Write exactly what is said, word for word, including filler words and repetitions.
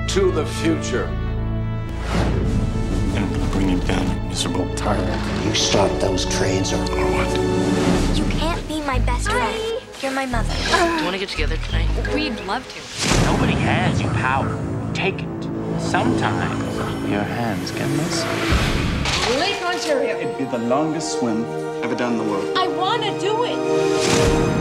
to the future. I'm gonna bring you down, miserable tyrant. You stop those trains or what? You can't be my best friend. You're my mother. Do you want to get together tonight? We'd love to. Nobody hands you power. Take it. Sometimes your hands get messy. Lake Ontario. It'd be the longest swim ever done in the world. I want to do it.